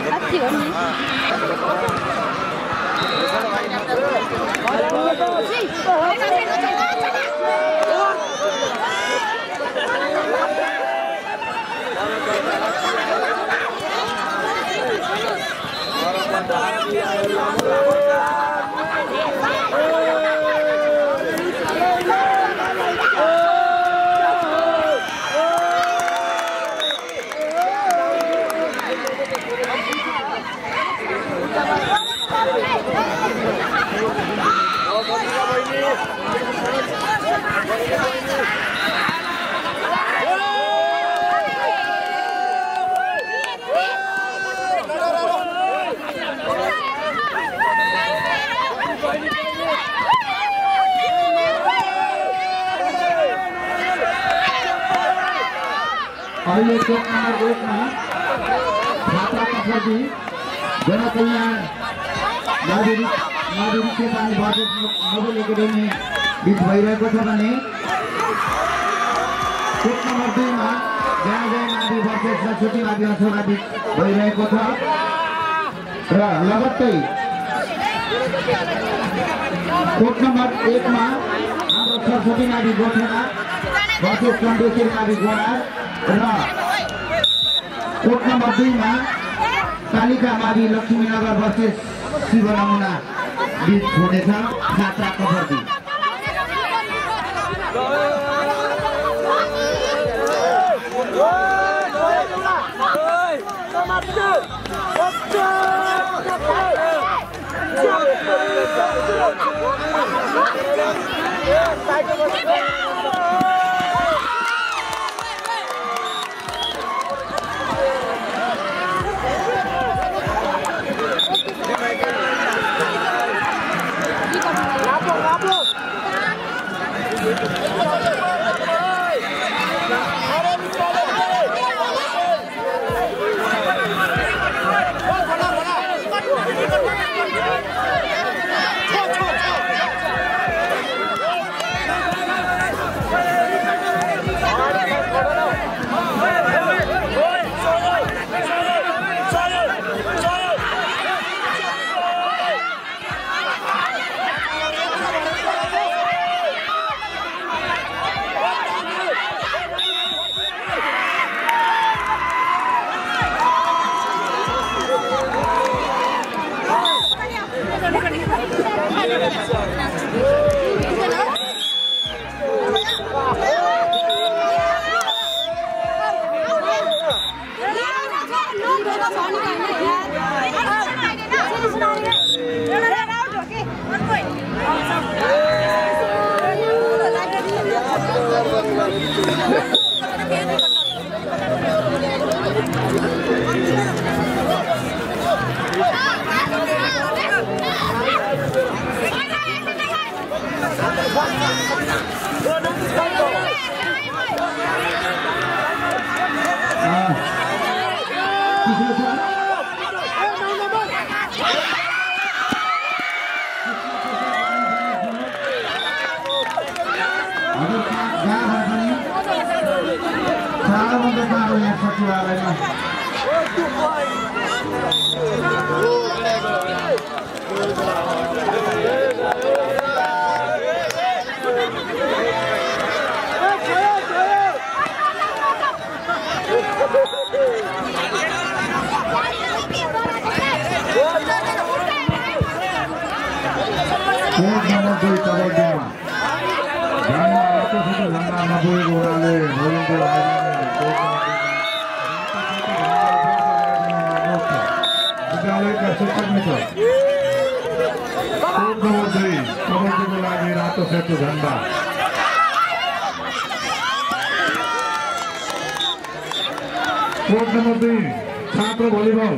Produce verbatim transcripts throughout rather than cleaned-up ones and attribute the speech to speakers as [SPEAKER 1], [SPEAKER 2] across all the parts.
[SPEAKER 1] अहिले चोक नम्बर एकमा छात्रा कफर्दी जनकल्याण नागरिक नागरिक चेतावनी भर्सेस नोबेल एकाडेमी बीच भइरहेको छ भने चोक नम्बर दुईमा जय जय नादी भर्सेस सरस्वती नादी अंशमा बीच भइरहेको छ र लगत्तै चोक नम्बर एकमा हाम्रो सरस्वती नादी गोठेना भर्सेस चन्द्रेश्वरी नादी गोडार र कोट नम्बर दुईमा कालिका मादी लक्ष्मीनगर भर्सेस शिव नमुना बीच हुनेछ छात्रा कफर्दी।
[SPEAKER 2] कोर्ट नंबर दुई छात्र भलिबल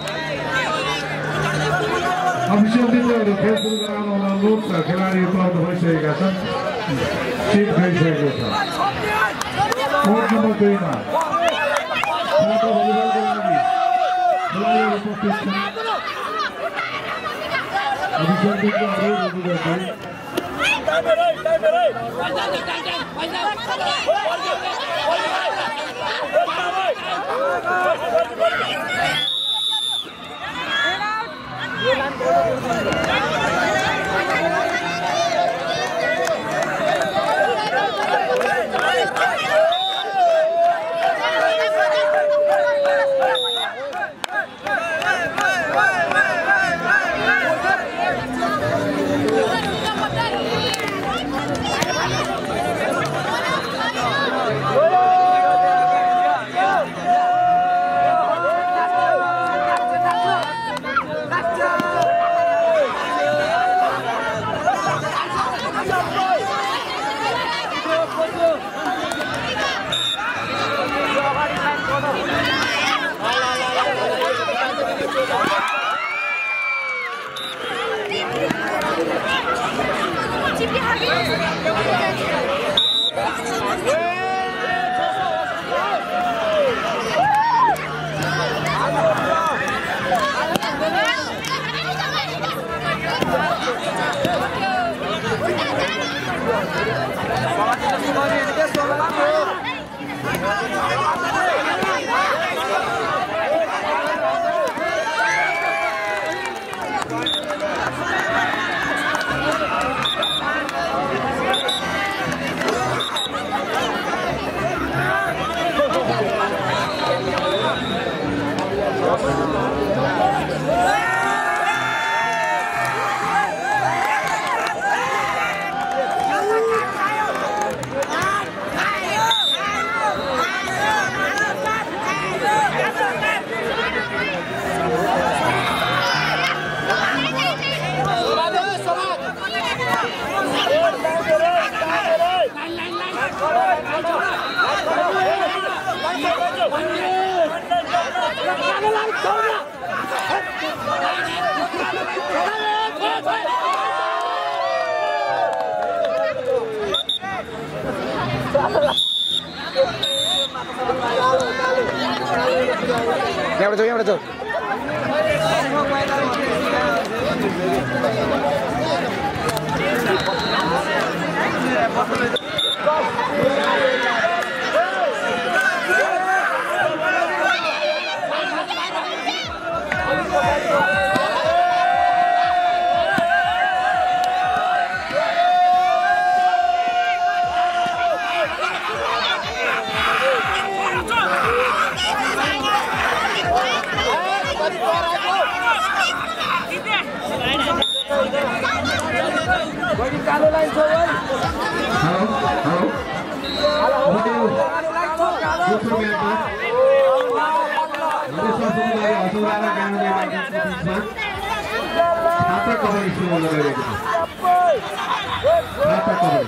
[SPEAKER 2] अफिसियल दिनहरू खेल सुरु गराउन अनुरोध छ। खेलाडी उपलब्ध भइसकेका छन्, सिट गइसकेको छ। कोर्ट नम्बर दुईमा छात्र भलिबलको लागि खेलाडीहरू उपस्थित छन्। अफिसियल दिनको अनुरोध गर्दै
[SPEAKER 3] यहाँबाट जाऊ यहाँबाट जाऊ
[SPEAKER 1] Hello, hello. What do you? What's your name? This was the way I was going to get this one. After cover issue on the way. After cover.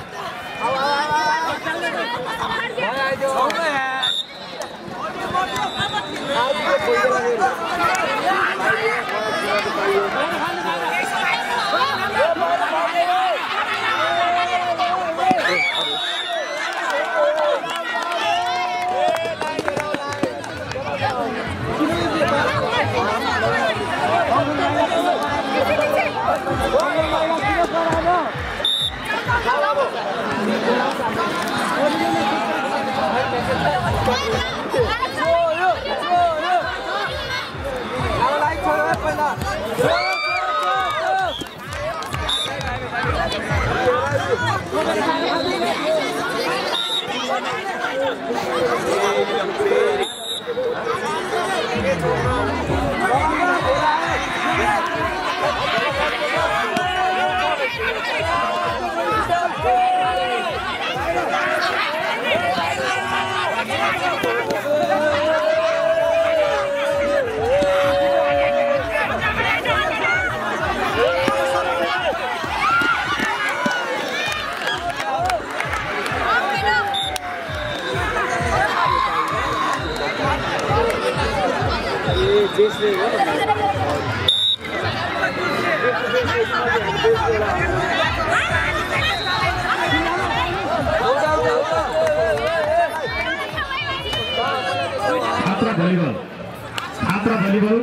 [SPEAKER 1] Atra volleyball. Atra volleyball.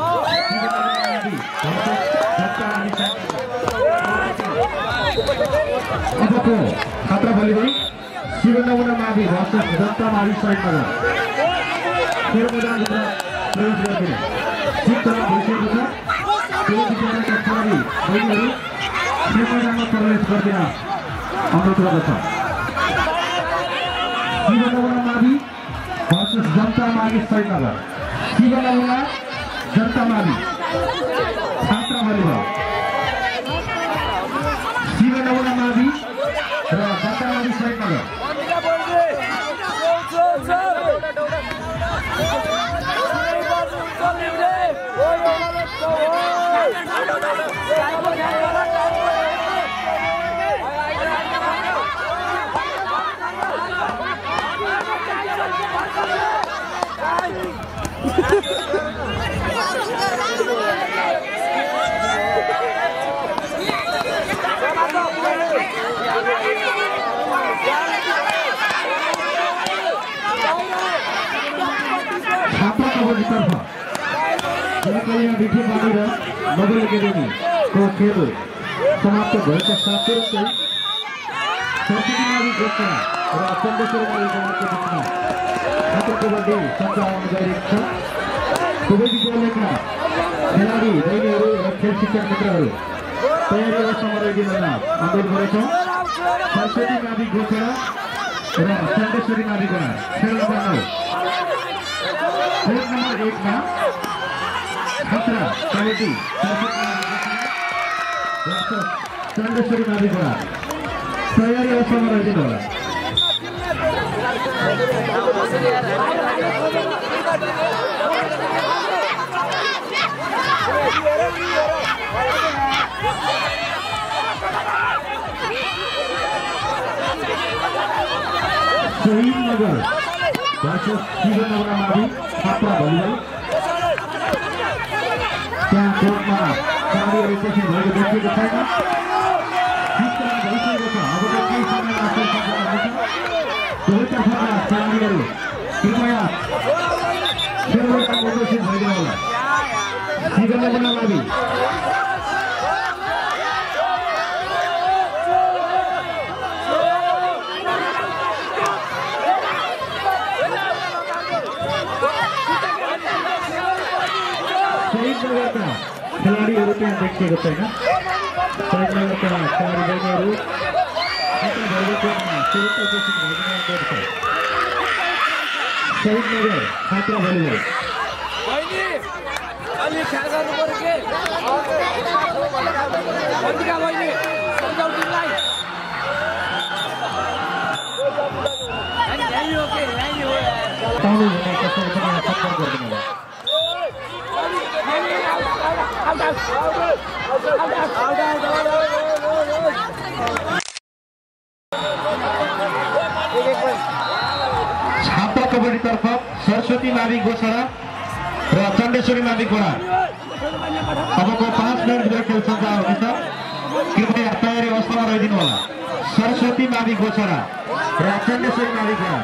[SPEAKER 1] Apako Atra volleyball. Sivanamuna Mavi versus Datta Mavi side pada. खेल मैदान भित्र प्रवेश गर्दिने ठीक तरह भइसकेको छ त्यो विद्यालयका खेलाडी बहिनीहरू मैदानमा प्रवेश गरिदिन अनुरोध गर्दछ। शिवनगरमा मावि भर्सेस जनता मावि सहीनगर। शिवनगरमा जनता मावि छात्र भलिबल। शिवनगरमा मावि र जनता मावि सहीनगर। छात्र कबड्डीतर्फ विधि बाँडेर मोबाइल एकाडेमीको खेल समाप्त भएका साथ तुरन्तै सरस्वती मावि गोचरा र चण्डेश्वरी मावि गोचराको बिचमा छात्र कबड्डी सञ्चालन गरिरहेको छ। दुवै विद्यालयका खेलाडी बहिनीहरू र खेल शिक्षक मित्रहरू तयारी अवस्थामा रहिदिन अनुरोध गरेछौँ। सरस्वती मावि गोचरा र चण्डेश्वरी मावि गोचरा खेल नम्बर नौ। खेल नम्बर एकमा छात्र कबड्डी चण्डेश्वरी मावि गोचरा तयारी अवस्थामा रहिदिनु होला। शहीद नगर भर्सेस शिवनगरमा मावि छात्र भलिबल। त्यहाँ कोर्टमा खेलाडीहरू उपस्थित भएको देखिएको छैन। विश्राम भइसकेको छ। अबको केही समयमा खेल सञ्चालन हुन्छ। दुवैतर्फका खेलाडीहरू कृपया खेलमा उपस्थित भइदिनु होला। शिवनगरमा मावि नगरका खेलाडीहरू त्यहाँ देखिएको छैन। शहीद नगरका खेलाडी बहिनीहरू शहीद नगर छात्र भलिबल। पाउनु हुने कसरी पनि सत्कार गरिदिनु होला। छात्र कबड्डीतर्फ सरस्वती मावि गोचरा र चण्डेश्वरी मावि गोचरा अबको पाँच मिनटभित्र खेल सञ्चालन हुनेछ। कृपया तयारी अवस्थामा रहिदिनु होला। सरस्वती मावि गोचरा र चण्डेश्वरी मावि गोचरा।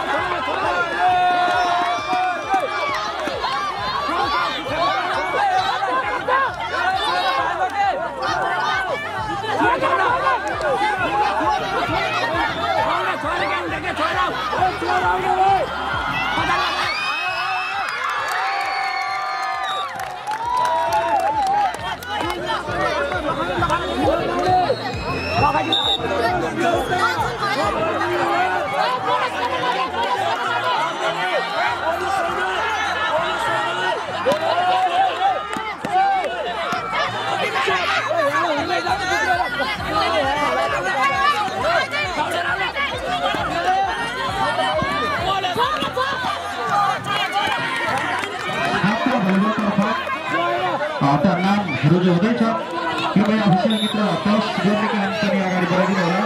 [SPEAKER 1] नामहरू जो हुँदैछ कृपया अफिसियल मित्र टस गर्नेका हामी पनि अगाडि बढाइदिनु होला।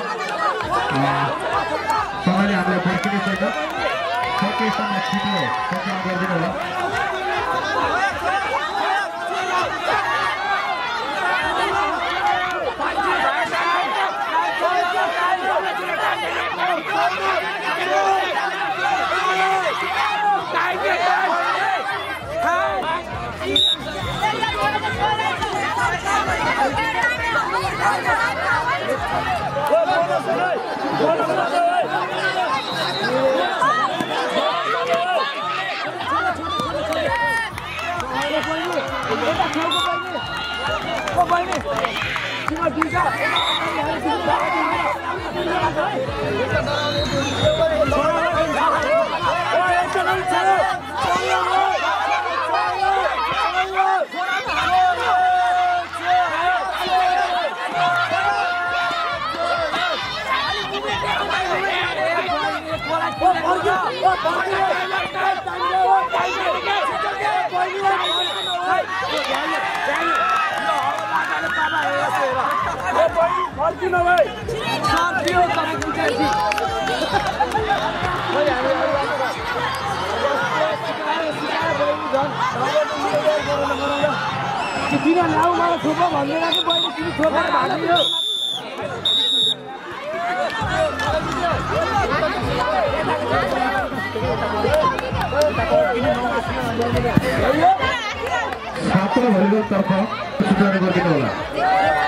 [SPEAKER 1] समयले हामीलाई पर्खिने छैन। सकेसम्म छिटो सञ्चालन गरिदिनु होला।
[SPEAKER 3] किन लाउ मलाई थोपा भन्दैन कि बहिनी तिमी थोपा भागियो
[SPEAKER 2] छात्र भलिबल तर्फ सूचना गरिदिनु होला।